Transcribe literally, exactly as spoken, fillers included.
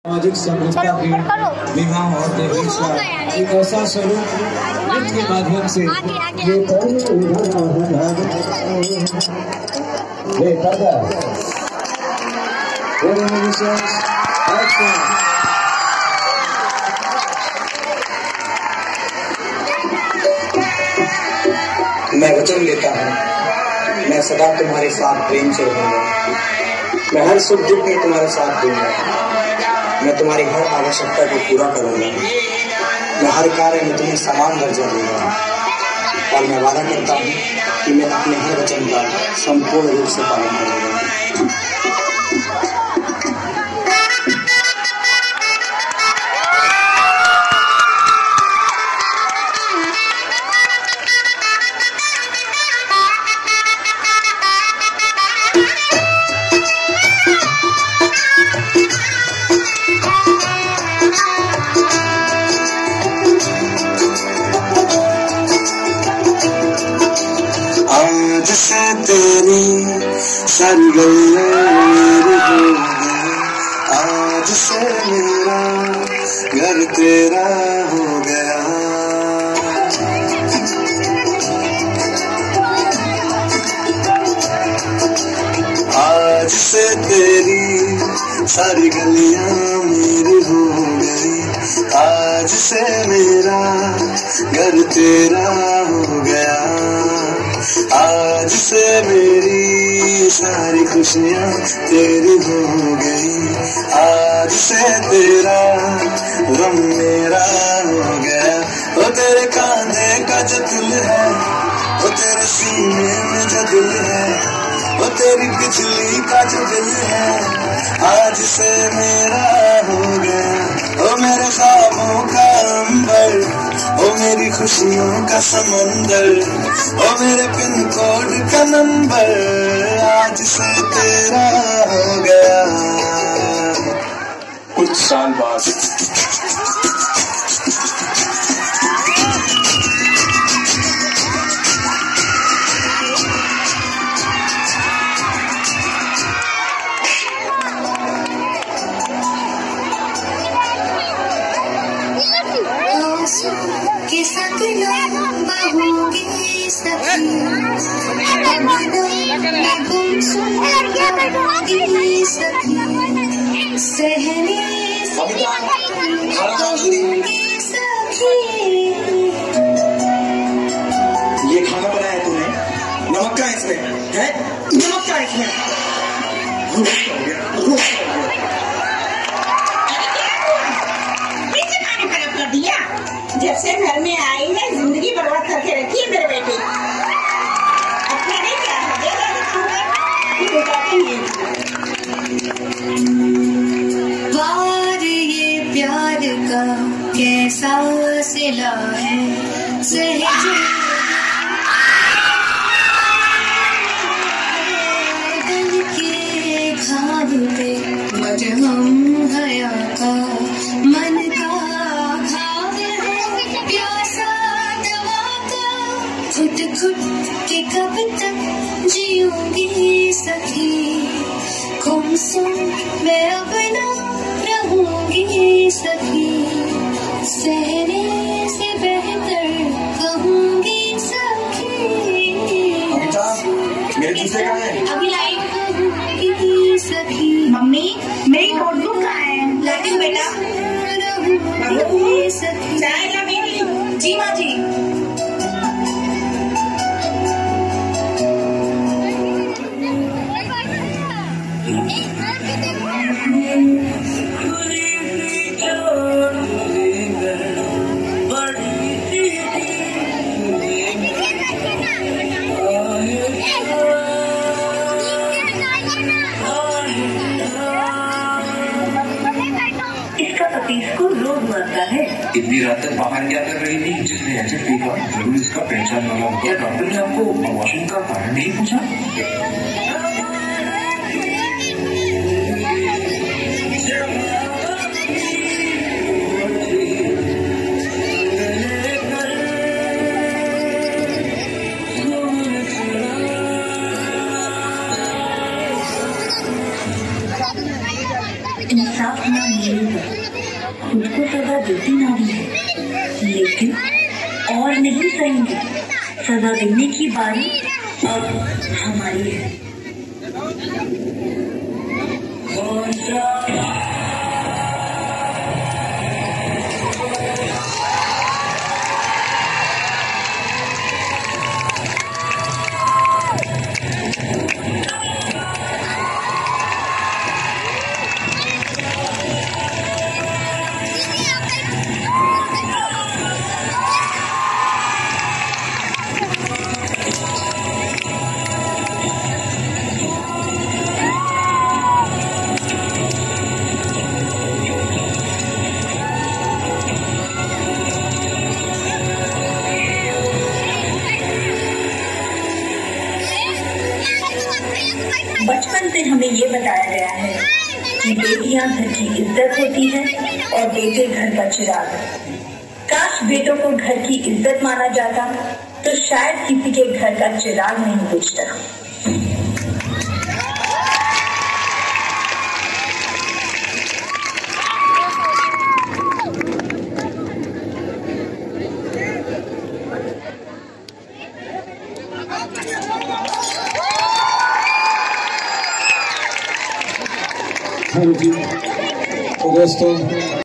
सामाजिक समरसता की विवाह और देवेशा एक ऐसा स्वरूप नृत्य के माध्यम से मैं वचन लेता हूँ, मैं सदा तुम्हारे साथ प्रेम से रहूंगा। मैं हर सुख दुख में तुम्हारे साथ दूंगा। मैं तुम्हारी हर आवश्यकता को पूरा करूंगा। मैं हर कार्य में तुम्हें समान दर्जा दूंगा और मैं वादा करता हूँ कि मैं अपने हर वचन का संपूर्ण रूप से पालन करूंगा। आज से तेरी सारी गलियां मेरी हो गई। आज से मेरा घर तेरा हो गया। आज से तेरी सारी गलियां मेरी हो गई। आज से मेरा घर तेरा हो गया। आज से मेरी सारी खुशियाँ तेरी हो गई। आज से तेरा गम मेरा हो गया। वो तेरे कांधे का जो दिल है, वो तेरे सीने में जो दिल है, वो तेरी बिजली का जो दिल है, आज से मेरा हो गया। वो मेरे ख्वाबों का अंबर, वो मेरी खुशियों का समंदर, वो मेरे पिन कोड का नंबर, आज से तेरा हो गया। कुछ साल बाद के सकला बहुंगी सखी मैं गुमसुम बहुंगी सखी सहने से बहुंगी सखी। ये खाना बनाया तूने, नमक का इसमें है, नमक का इसमें रोस्ट हो गया, रोस्ट हो गया। जब से घर में आई है जिंदगी बर्बाद करके रखी है मेरे बेटे। अपने नहीं क्या वार ये प्यार का कैसा सिला है, सहज दिल के घाव पे मरहम हया का मन का घुट घुट के कब तक जीऊंगी सखी। गुमसुम मैं अब ना रहूंगी सखी, सहने से बेहतर कहूंगी सखी। मेरे जूते कहाँ हैं? अभी लाइट कहूंगी सखी। मम्मी मेरी नोटबुक कहाँ है? लाती हूँ बेटा। रहूंगी सखी। चाय ला मेरी। जी माँ जी। इसको रोग मरता है। इतनी रात तक बाहर क्या कर रही थी? जिसने ऐसे पीका जरूर इसका पहचान वाला होगा। डॉक्टर ने आपको अबॉर्शन का कारण नहीं पूछा? इंसाफ ना मिले खुद को सजा देती नारी है, लेकिन और नहीं सहेंगे। सजा देने की बारी अब हमारी है। बचपन से हमें ये बताया गया है कि बेटियां घर की इज्जत होती है और बेटे घर का चिराग। काश बेटों को घर की इज्जत माना जाता तो शायद किसी के घर का चिराग नहीं बुझता। हाँ जी, तो दोस्तों